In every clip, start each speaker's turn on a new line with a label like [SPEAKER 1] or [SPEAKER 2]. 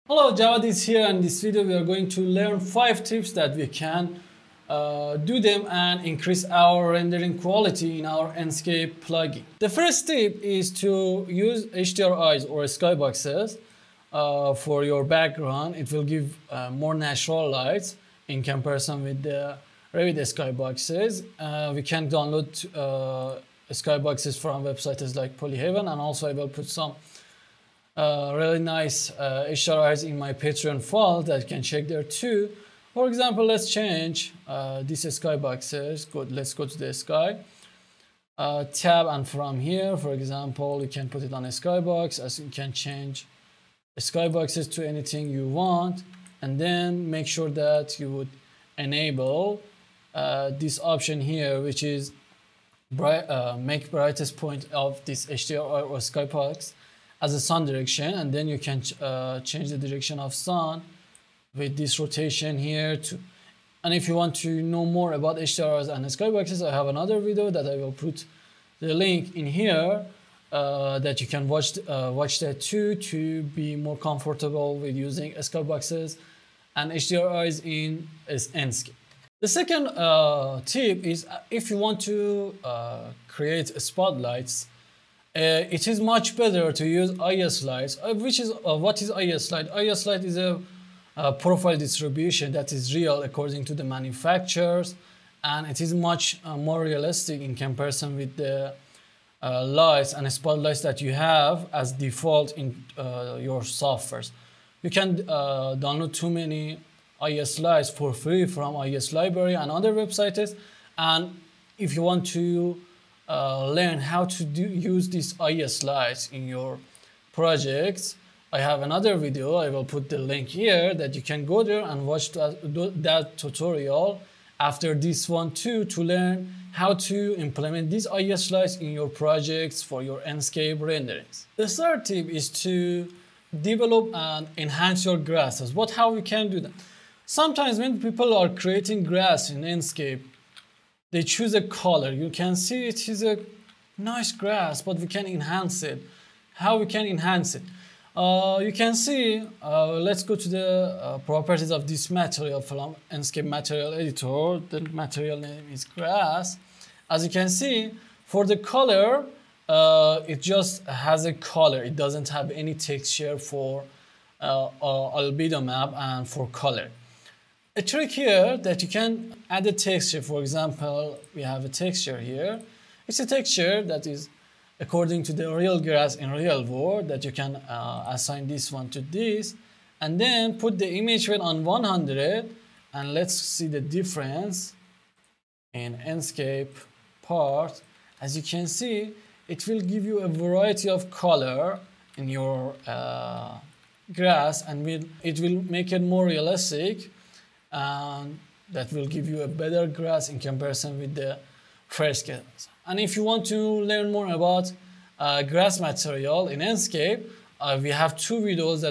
[SPEAKER 1] Hello, Javadis here, and in this video we are going to learn 5 tips that we can do them and increase our rendering quality in our Enscape plugin. The first tip is to use HDRIs or skyboxes for your background. It will give more natural lights in comparison with the Revit skyboxes. We can download skyboxes from websites like Polyhaven, and also I will put some really nice HDRIs in my Patreon file that you can check there too. For example, let's change these skyboxes. Good, let's go to the sky tab, and from here, for example, you can put it on a skybox, as you can change skyboxes to anything you want, and then make sure that you would enable this option here, which is make brightest point of this HDRI or skybox as a sun direction, and then you can change the direction of sun with this rotation here too. And if you want to know more about HDRIs and skyboxes, I have another video that I will put the link in here that you can watch that too, to be more comfortable with using skyboxes and HDRIs in Enscape. The second tip is if you want to create spotlights, it is much better to use IS lights. What is IS light? IS light is a profile distribution that is real according to the manufacturers, and it is much more realistic in comparison with the lights and spotlights that you have as default in your softwares. You can download too many IS lights for free from IS library and other websites, and if you want to learn how to use these IS lights in your projects, I have another video. I will put the link here that you can go there and watch that tutorial after this one too, to learn how to implement these IS lights in your projects for your Enscape renderings. The third tip is to develop and enhance your grasses. How we can do that? Sometimes when people are creating grass in Enscape, they choose a color. You can see it is a nice grass, but we can enhance it. How we can enhance it? You can see, let's go to the properties of this material from Enscape material editor. The material name is grass. As you can see, for the color, it just has a color. It doesn't have any texture for albedo map and for color. A trick here that you can add a texture. For example, we have a texture here. It's a texture that is according to the real grass in real world, that you can assign this one to this, and then put the image weight on 100, and let's see the difference in Enscape part. As you can see, it will give you a variety of color in your grass, and it will make it more realistic, and that will give you a better grass in comparison with the first grass. And if you want to learn more about grass material in Enscape, we have 2 videos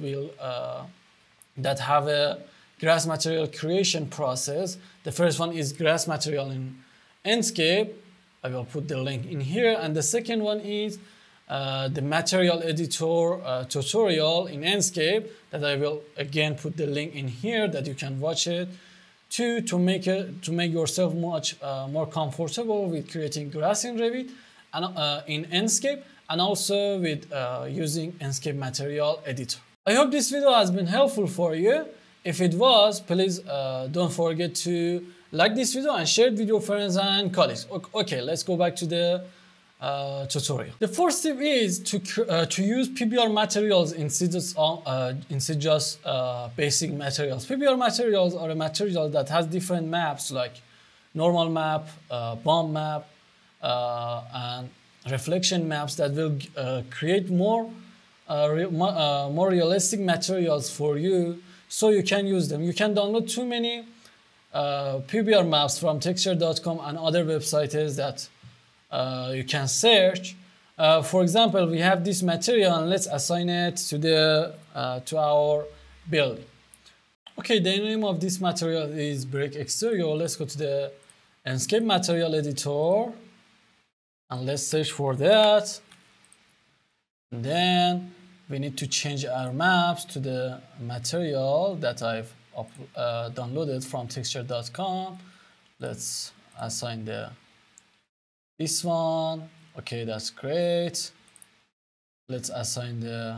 [SPEAKER 1] that have a grass material creation process. The first one is grass material in Enscape. I will put the link in here, and the second one is the material editor tutorial in Enscape, that I will again put the link in here that you can watch it to make yourself much more comfortable with creating grass in Revit and in Enscape, and also with using Enscape material editor. I hope this video has been helpful for you. If it was, please don't forget to like this video and share it with your friends and colleagues. Okay, let's go back to the tutorial. The first tip is to use PBR materials instead of just basic materials. PBR materials are a material that has different maps, like normal map, bomb map, and reflection maps, that will create more realistic materials for you, so you can use them. You can download too many PBR maps from texture.com and other websites that you can search. For example, we have this material, and let's assign it to our building. Okay, the name of this material is brick exterior. Let's go to the Enscape material editor, and let's search for that. And then we need to change our maps to the material that I've downloaded from texture.com. Let's assign this one. Okay, that's great. Let's assign the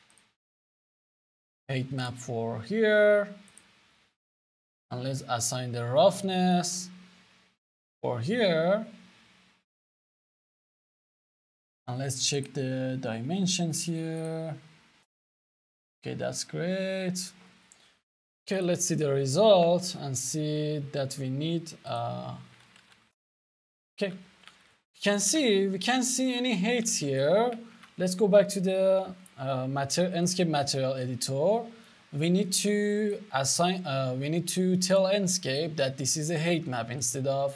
[SPEAKER 1] height map for here. And let's assign the roughness for here. And let's check the dimensions here. Okay, that's great. Okay, let's see the result and see that we need. Okay, we can't see any heights here. Let's go back to the Enscape material editor. We need to assign. We need to tell Enscape that this is a height map instead of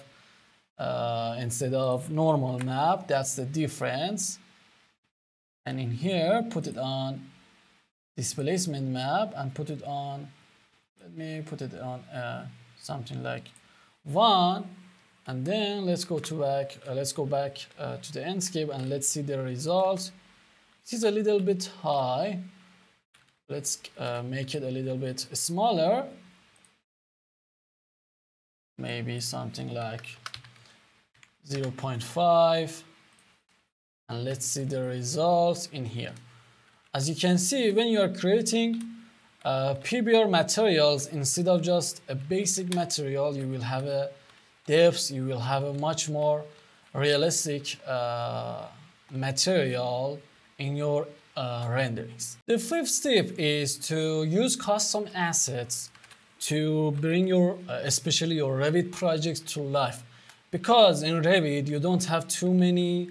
[SPEAKER 1] normal map. That's the difference. And in here, put it on displacement map and put it on. Let me put it on something like 1. And then let's go back to the Enscape and let's see the results. It is a little bit high. Let's make it a little bit smaller. Maybe something like 0.5. And let's see the results in here. As you can see, when you are creating PBR materials, instead of just a basic material, you will have a depth, you will have a much more realistic material in your renderings. The 5th step is to use custom assets to bring your, especially your Revit projects to life. Because in Revit, you don't have too many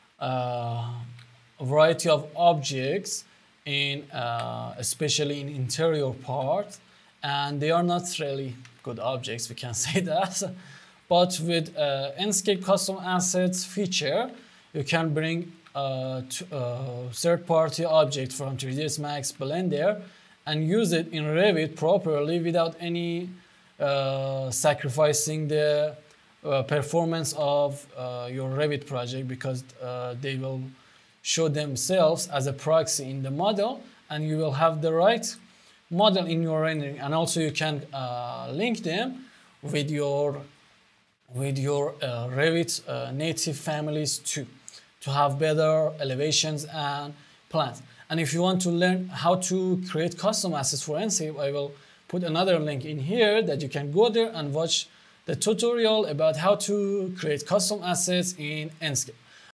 [SPEAKER 1] variety of objects in, especially in interior part, and they are not really good objects, we can say that. But with Enscape custom assets feature, you can bring third-party object from 3ds Max Blender and use it in Revit properly without any sacrificing the performance of your Revit project, because they will show themselves as a proxy in the model and you will have the right model in your rendering. And also you can link them with your Revit native families too, to have better elevations and plans. And if you want to learn how to create custom assets for Enscape, I will put another link in here that you can go there and watch the tutorial about how to create custom assets in Enscape.